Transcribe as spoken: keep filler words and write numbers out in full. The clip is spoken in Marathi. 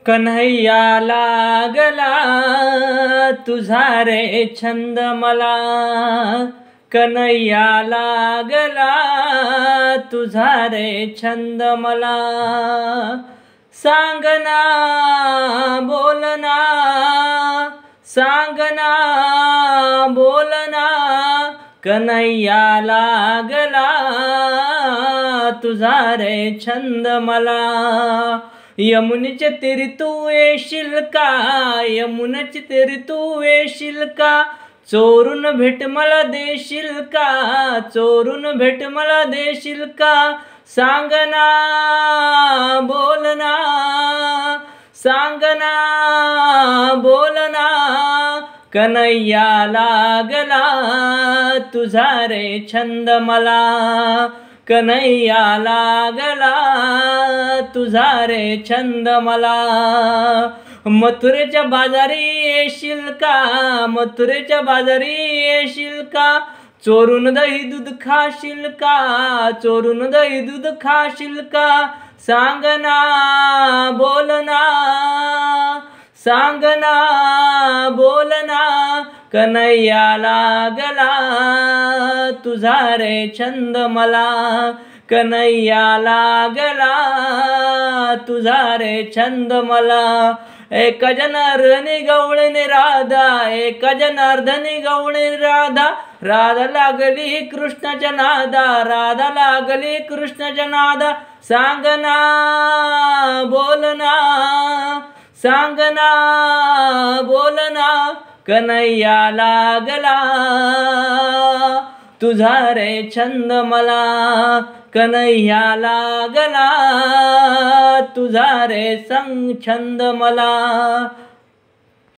कन्हैया लागला तुझा रे छंद मला, कन्हैया लागला तुझा रे छंद मला. सांगना बोलना सांगना बोलना, कन्हैया लागला तुझा रे छंद मला. यमुनेच्या तीरी तू येशील का, यमुनेच्या तीरी तू येशील का, चोरून भेट मला देशील का, चोरून भेट मला देशील का. सांगना बोलना सांगना बोलना, कन्हैया लागला तुझा रे छंद मला, कन्हैया लागला तुझा रे छंद मला. मथुरेच्या बाजारी येशील का, मथुरेच्या बाजारी येशील का, चोरून दही दूध खाशील का, चोरून दही दूध खाशील का. सांगना बोलना सांगना बोलना, कन्हैया लागला तुझा रे छंद मला, कन्हैया लागला तुझा रे छंद मला. एका जनार्दनी गवळणी राधा, एका जनार्दनी गवळणी राधा, राधा लागली कृष्णाच्या नादा, राधा लागली कृष्णाच्या नादा. सांगना बोलना सांगना बोलना, कन्हैया लागला तुझा रे छंद मला, कन्हैया लागला तुझा रे संग छंद मला.